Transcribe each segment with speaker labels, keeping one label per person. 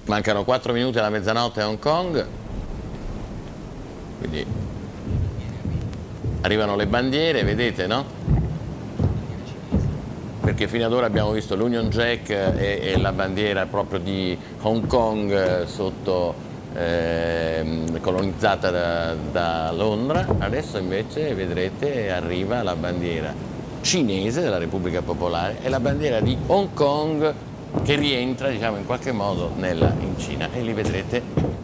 Speaker 1: Mancano 4 minuti alla mezzanotte a Hong Kong, quindi arrivano le bandiere, vedete, no? Perché fino ad ora abbiamo visto l'Union Jack e la bandiera proprio di Hong Kong sotto, colonizzata da Londra. Adesso invece vedrete arriva la bandiera cinese della Repubblica Popolare e la bandiera di Hong Kong che rientra, diciamo, in qualche modo in Cina, e li vedrete.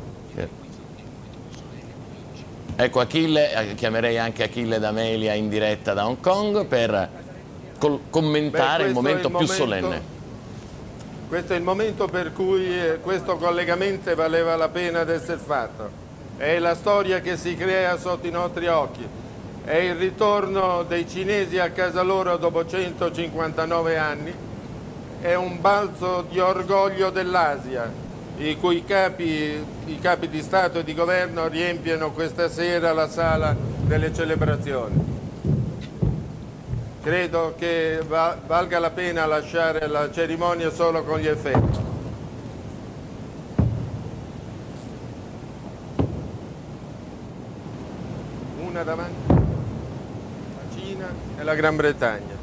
Speaker 1: Ecco Achille, chiamerei anche Achille D'Amelia in diretta da Hong Kong per commentare il momento più solenne.
Speaker 2: Questo è il momento per cui questo collegamento valeva la pena di essere fatto. È la storia che si crea sotto i nostri occhi. È il ritorno dei cinesi a casa loro dopo 159 anni. È un balzo di orgoglio dell'Asia, i cui capi di Stato e di Governo riempiono questa sera la sala delle celebrazioni. Credo che valga la pena lasciare la cerimonia solo con gli effetti. Una davanti, la Cina e la Gran Bretagna.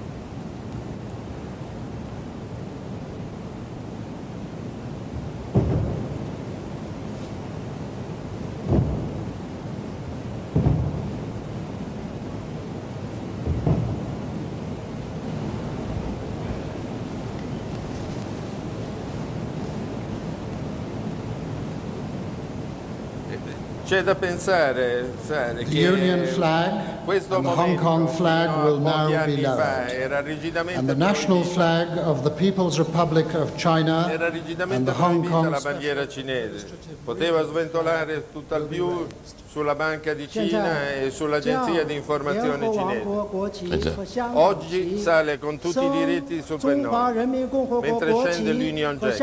Speaker 2: C'è da pensare,
Speaker 3: The Union flag and the Hong Kong flag will now be lowered, and the national flag of the People's Republic of China and the Hong Kong
Speaker 2: la bandiera cinese. Poteva sventolare tutt'al più sulla Banca di Cina e sull'Agenzia di Informazione cinese. Oggi sale con tutti i diritti sul pennone, mentre scende l'Union Jack.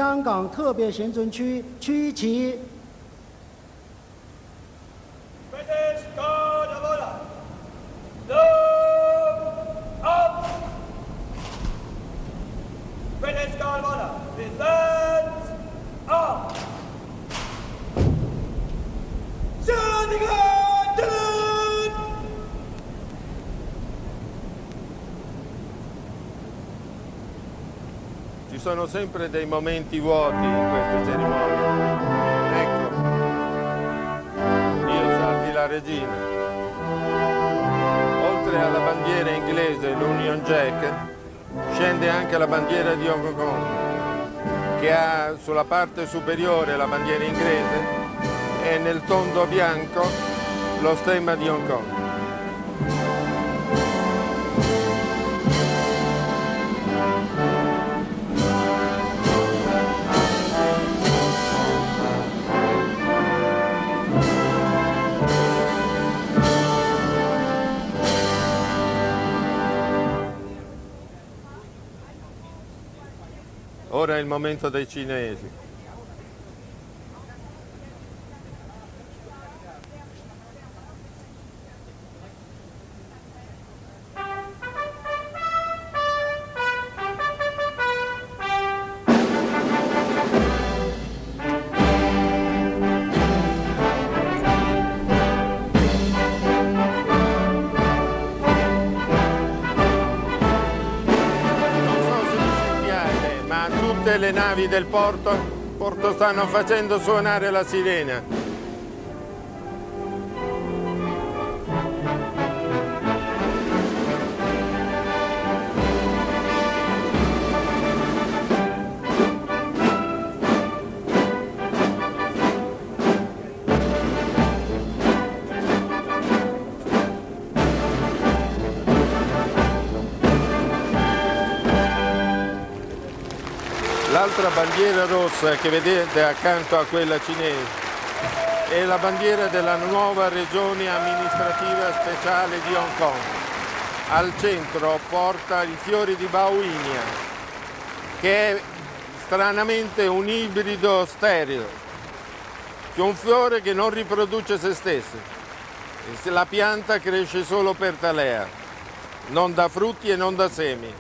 Speaker 2: Ci sono sempre dei momenti vuoti in queste cerimonie. Ecco, Dio salvi la regina. Oltre alla bandiera inglese, l'Union Jack, scende anche la bandiera di Hong Kong, che ha sulla parte superiore la bandiera inglese e nel tondo bianco lo stemma di Hong Kong. Ora è il momento dei cinesi. Le navi del porto stanno facendo suonare la sirena. L'altra bandiera rossa che vedete accanto a quella cinese è la bandiera della nuova regione amministrativa speciale di Hong Kong. Al centro porta i fiori di Bauhinia, che è stranamente un ibrido stereo, cioè un fiore che non riproduce se stesso. La pianta cresce solo per talea, non da frutti e non da semi.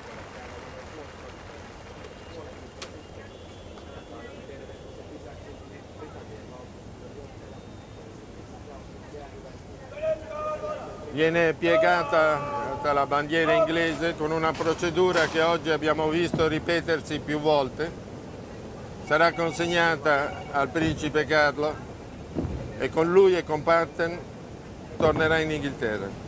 Speaker 2: Viene piegata la bandiera inglese con una procedura che oggi abbiamo visto ripetersi più volte. Sarà consegnata al principe Carlo e con lui e con Patten tornerà in Inghilterra.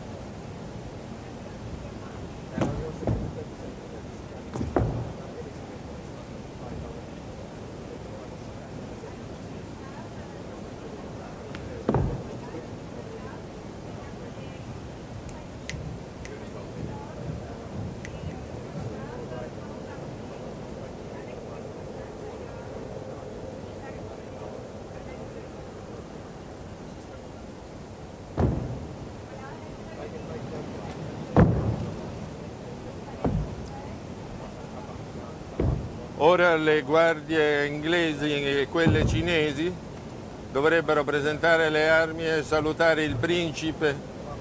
Speaker 2: Ora le guardie inglesi e quelle cinesi dovrebbero presentare le armi e salutare il principe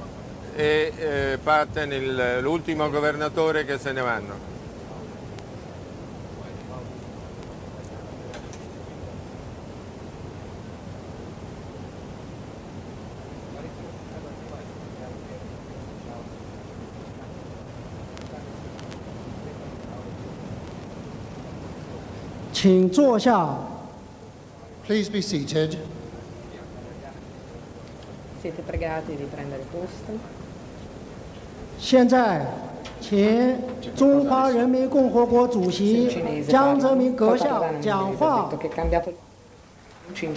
Speaker 2: e Patten, l'ultimo governatore, che se ne vanno.
Speaker 3: Please be seated.
Speaker 4: Siete pregati di prendere posto.
Speaker 5: 现在，请中华人民共和国主席江泽民阁下讲话。
Speaker 3: His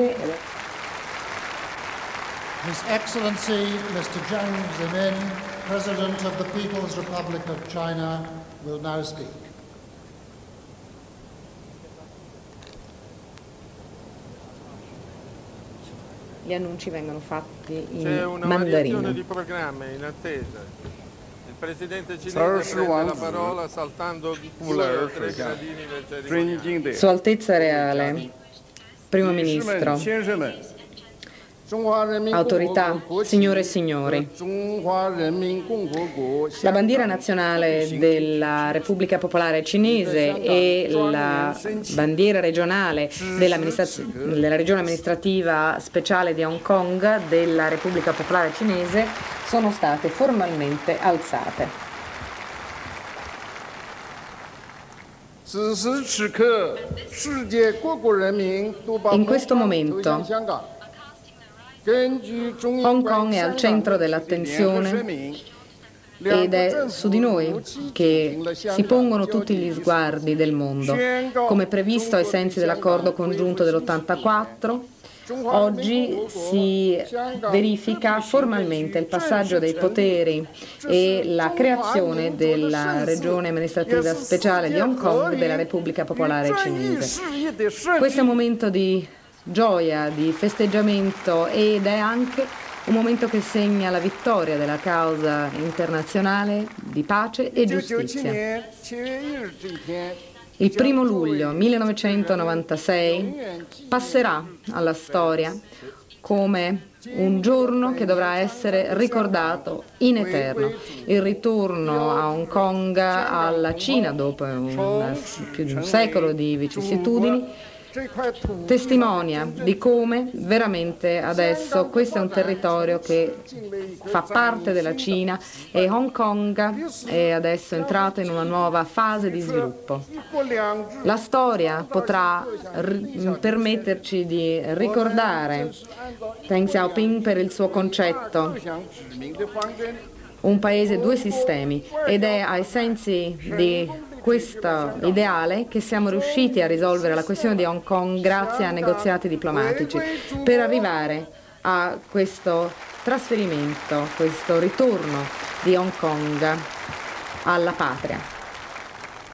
Speaker 3: Excellency Mr. Jiang Zemin, President of the People's Republic of China, will now speak.
Speaker 4: Gli annunci vengono fatti in
Speaker 2: C'è una variazione di programma in attesa. Il presidente cinese prende la parola saltando 2 o 3 gradini del cerimoniale.
Speaker 4: Sua Altezza Reale, Primo Ministro, autorità, signore e signori, la bandiera nazionale della Repubblica Popolare Cinese e la bandiera regionale della regione amministrativa speciale di Hong Kong della Repubblica Popolare Cinese sono state formalmente alzate. In questo momento Hong Kong è al centro dell'attenzione ed è su di noi che si pongono tutti gli sguardi del mondo. Come previsto ai sensi dell'accordo congiunto dell'84, oggi si verifica formalmente il passaggio dei poteri e la creazione della regione amministrativa speciale di Hong Kong della Repubblica Popolare Cinese. Questo è un momento di gioia, di festeggiamento ed è anche un momento che segna la vittoria della causa internazionale di pace e giustizia. Il 1° luglio 1996 passerà alla storia come un giorno che dovrà essere ricordato in eterno. Il ritorno a Hong Kong alla Cina dopo più di un secolo di vicissitudini testimonia di come veramente adesso questo è un territorio che fa parte della Cina e Hong Kong è adesso entrato in una nuova fase di sviluppo. La storia potrà permetterci di ricordare Deng Xiaoping per il suo concetto un paese, 2 sistemi, ed è ai sensi di questo ideale che siamo riusciti a risolvere la questione di Hong Kong grazie a negoziati diplomatici per arrivare a questo trasferimento, questo ritorno di Hong Kong alla patria.